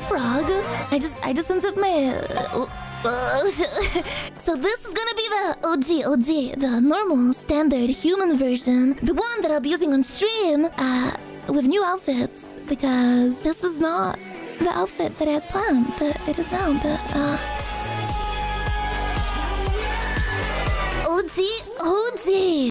frog. I just unzipped my. So this is gonna be the OG, the normal, standard, human version. The one that I'll be using on stream, with new outfits. Because this is not the outfit that I had planned, but it is now, but, OG.